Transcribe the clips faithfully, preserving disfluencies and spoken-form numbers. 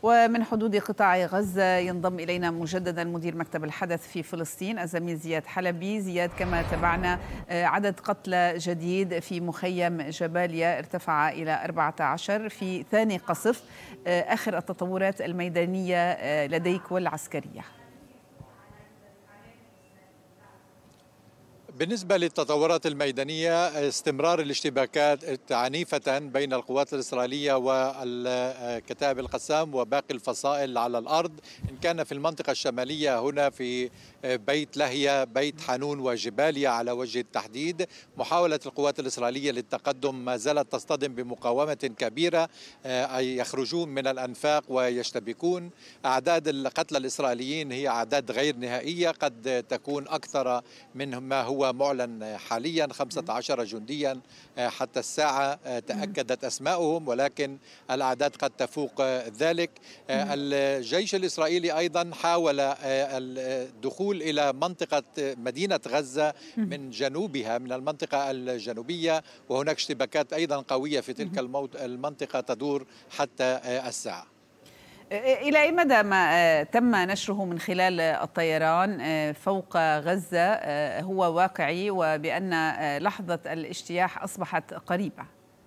ومن حدود قطاع غزة ينضم إلينا مجددا مدير مكتب الحدث في فلسطين الزميل زياد حلبي. زياد، كما تابعنا عدد قتلى جديد في مخيم جباليا ارتفع إلى أربعة عشر في ثاني قصف. آخر التطورات الميدانية لديك والعسكرية؟ بالنسبة للتطورات الميدانية، استمرار الاشتباكات عنيفة بين القوات الإسرائيلية والكتائب القسام وباقي الفصائل على الأرض، إن كان في المنطقة الشمالية هنا في بيت لهيا، بيت حانون وجباليا على وجه التحديد. محاولة القوات الإسرائيلية للتقدم ما زالت تصطدم بمقاومة كبيرة، أي يخرجون من الأنفاق ويشتبكون. أعداد القتلى الإسرائيليين هي أعداد غير نهائية، قد تكون أكثر من ما هو معلن حاليا. خمسة عشر جنديا حتى الساعة تأكدت أسماؤهم، ولكن الأعداد قد تفوق ذلك. الجيش الإسرائيلي أيضا حاول الدخول إلى منطقة مدينة غزة من جنوبها، من المنطقة الجنوبية، وهناك اشتباكات أيضا قوية في تلك المنطقة تدور حتى الساعة. إلى أي مدى ما تم نشره من خلال الطيران فوق غزة هو واقعي، وبأن لحظة الاجتياح أصبحت قريبة؟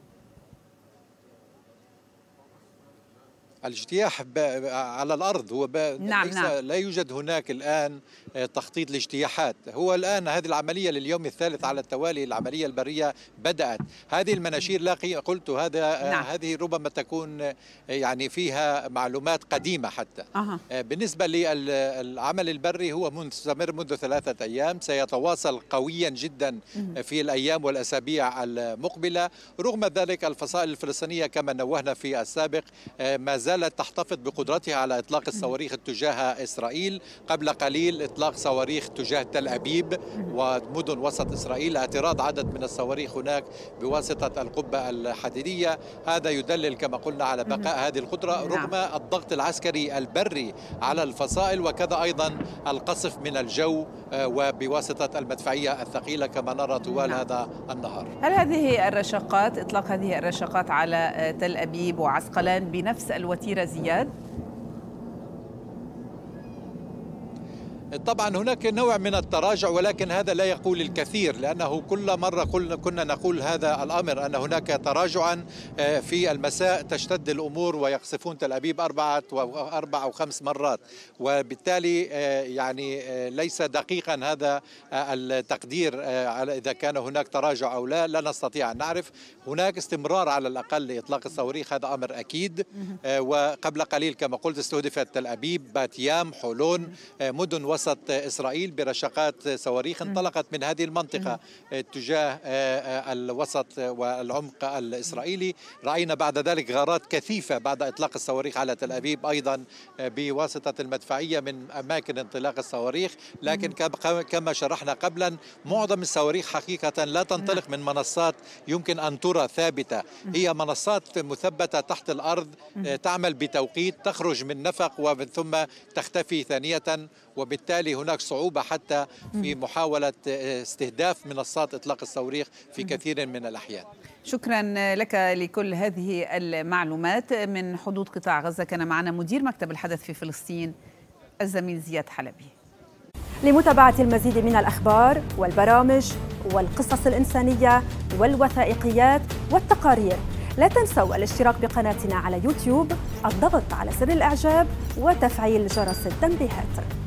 الاجتياح على الأرض هو نعم ليس نعم. لا يوجد هناك الآن تخطيط لاجتياحات. هو الآن هذه العملية لليوم الثالث على التوالي، العملية البرية بدأت. هذه المناشير لا قلت هذا نعم. هذه ربما تكون يعني فيها معلومات قديمة حتى. أه. بالنسبة للعمل البري هو مستمر منذ ثلاثة أيام، سيتواصل قويا جدا في الأيام والأسابيع المقبلة. رغم ذلك الفصائل الفلسطينية كما نوهنا في السابق ما زالت تحتفظ بقدرتها على إطلاق الصواريخ تجاه إسرائيل. قبل قليل إطلاق صواريخ تجاه تل أبيب ومدن وسط إسرائيل، اعتراض عدد من الصواريخ هناك بواسطة القبة الحديدية. هذا يدلل كما قلنا على بقاء هذه القدرة رغم الضغط العسكري البري على الفصائل، وكذا أيضا القصف من الجو وبواسطة المدفعية الثقيلة كما نرى طوال نعم. هذا النهار. هل هذه الرشقات إطلاق هذه الرشقات على تل أبيب وعسقلان بنفس الوتيرة زياد؟ طبعا هناك نوع من التراجع، ولكن هذا لا يقول الكثير، لأنه كل مرة كنا نقول هذا الأمر أن هناك تراجعا في المساء تشتد الأمور ويقصفون تل أبيب أربعة وأربع أو خمس مرات، وبالتالي يعني ليس دقيقا هذا التقدير على إذا كان هناك تراجع أو لا. لا نستطيع أن نعرف. هناك استمرار على الأقل لإطلاق الصواريخ، هذا أمر أكيد. وقبل قليل كما قلت استهدفت تل أبيب، باتيام، حولون، مدن وسط إسرائيل برشقات صواريخ انطلقت من هذه المنطقة تجاه الوسط والعمق الإسرائيلي. رأينا بعد ذلك غارات كثيفة بعد إطلاق الصواريخ على تل أبيب أيضا بواسطة المدفعية من أماكن انطلاق الصواريخ. لكن كما شرحنا قبلا معظم الصواريخ حقيقة لا تنطلق من منصات يمكن أن ترى ثابتة، هي منصات مثبتة تحت الأرض تعمل بتوقيت، تخرج من نفق ومن ثم تختفي ثانية، وبالتالي هناك صعوبة حتى في محاولة استهداف منصات إطلاق الصواريخ في كثير من الأحيان. شكرا لك لكل هذه المعلومات. من حدود قطاع غزة كان معنا مدير مكتب الحدث في فلسطين الزميل زياد حلبي. لمتابعة المزيد من الأخبار والبرامج والقصص الإنسانية والوثائقيات والتقارير، لا تنسوا الاشتراك بقناتنا على يوتيوب، الضغط على زر الإعجاب وتفعيل جرس التنبيهات.